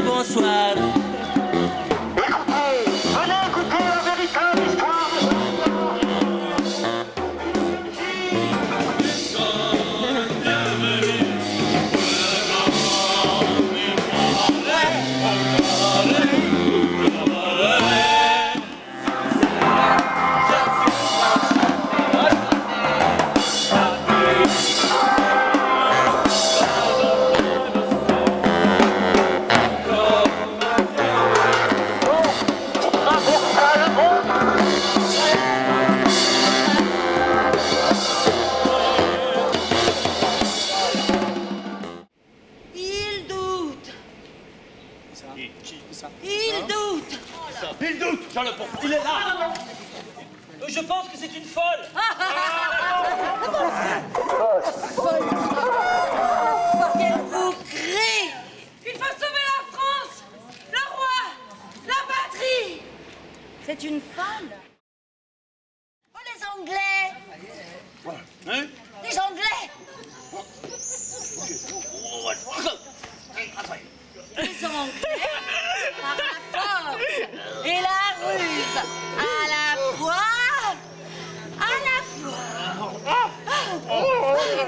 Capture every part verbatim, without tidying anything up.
bonsoir. Écoutez, venez écouter la véritable histoire de Il doute. Il doute, Jean Le Pont, il est là. Je pense que c'est une folle. Qu'elle vous crie. Il faut sauver la France, le roi, la patrie. C'est une folle. Oh, les Anglais. Hein? Les Anglais. Les Anglais, par la force et la ruse, à la fois, à la fois.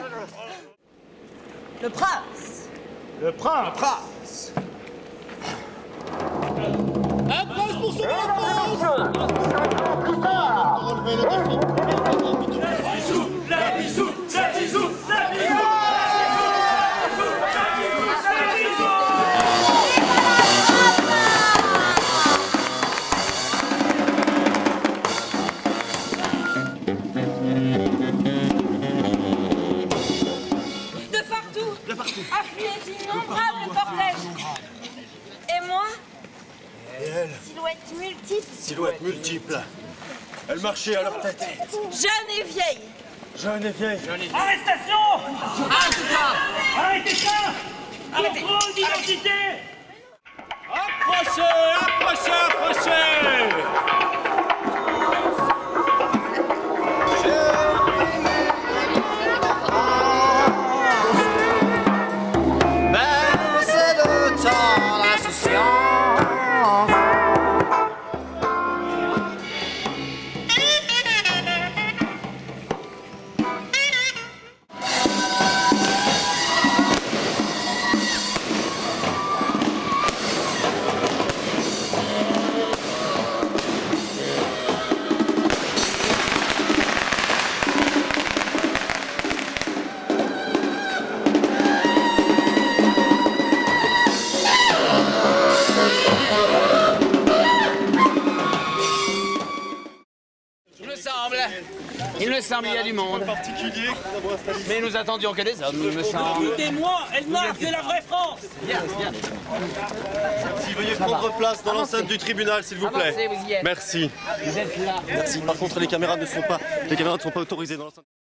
Le prince. Le prince. Le prince. Un prince pour sauver la France. relever le défi. La bisou, la bisou, la bisou, la bisou. De partout, affluait innombrable cortège. Et moi, Et elle, silhouette multiple, silhouette multiple. Elle marchait à leur tête. jeune et vieille. Jeune et vieille. Arrestation! Arrêtez ça! Arrêtez! Contrôle d'identité! Approchez, approchez, approchez. Ben, c'est le temps d'insouciance. Il me semble, il me semble, il y a du monde. Particulier. Mais nous attendions que des hommes, il me semble. Écoutez-moi, elle marque, c'est la vraie France! Bien, bien. Si veuillez prendre place dans l'enceinte du tribunal, s'il vous plaît. Avancez, vous y êtes. Merci. Vous êtes là. Merci. Par contre, les caméras ne sont pas, les caméras ne sont pas autorisées dans l'enceinte.